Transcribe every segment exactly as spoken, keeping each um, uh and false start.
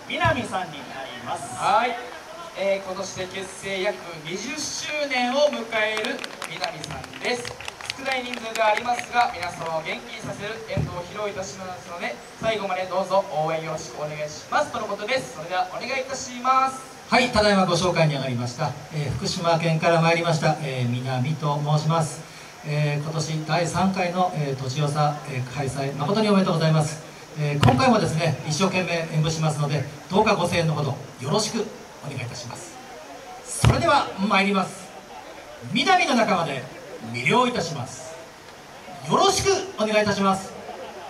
南さんになります。 はい、えー、今年で結成約にじゅっしゅうねんを迎える南さんです。少ない人数ではありますが、皆様を元気にさせる演舞を披露いたしますので、最後までどうぞ応援よろしくお願いしますとのことです。それではお願いいたします。 はい、ただいまご紹介に上がりました、えー、福島県から参りました、えー、南と申します。えー、今年だいさんかいの、えー、栃よさ、えー、開催誠におめでとうございます。えー、今回もですね一生懸命演舞しますので、どうかご声援のほどよろしくお願いいたします。それでは参ります。南の仲間で魅了いたします。よろしくお願いいたします。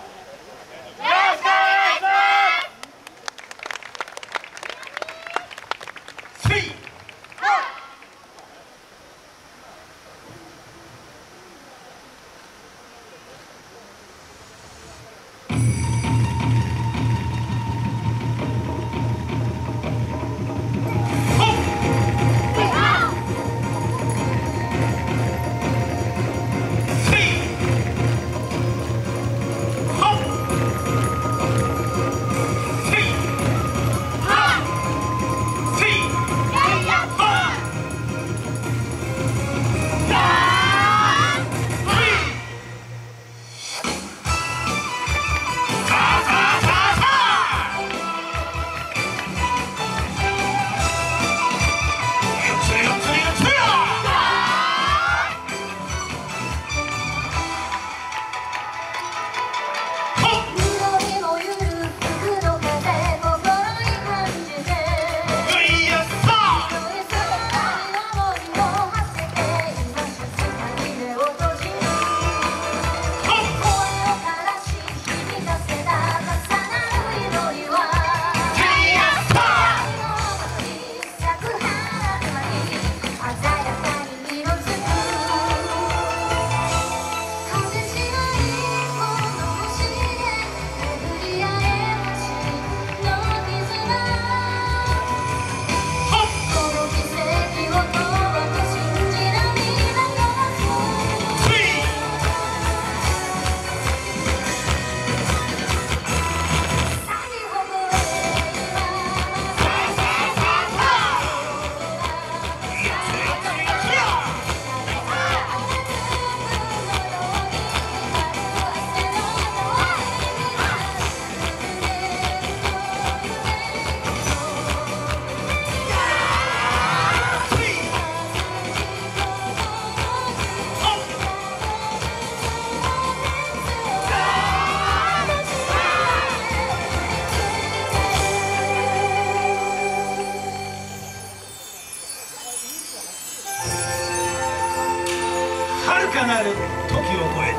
遥かなる時を超えて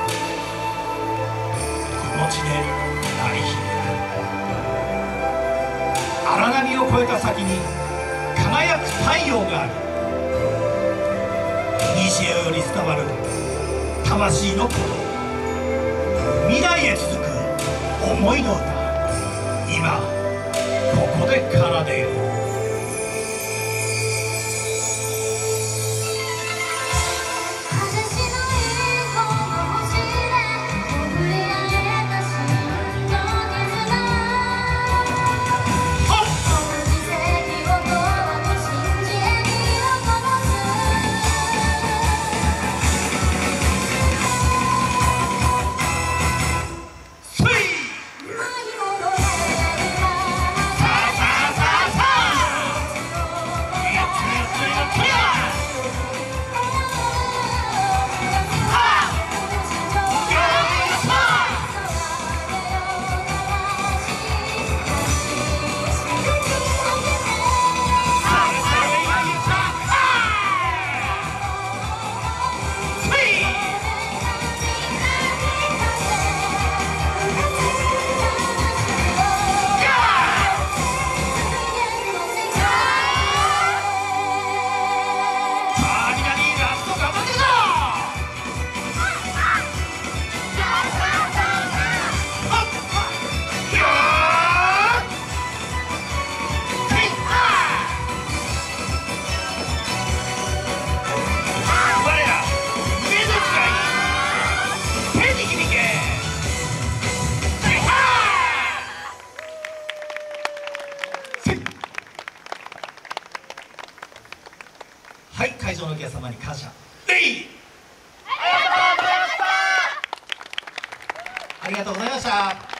この地で大姫荒波を越えた先に輝く太陽がある。西へより伝わる魂の鼓動、未来へ続く思いの歌、今ここで奏でよう。さあさあさあさあ会場のお客様に感謝。レイありがとうございました。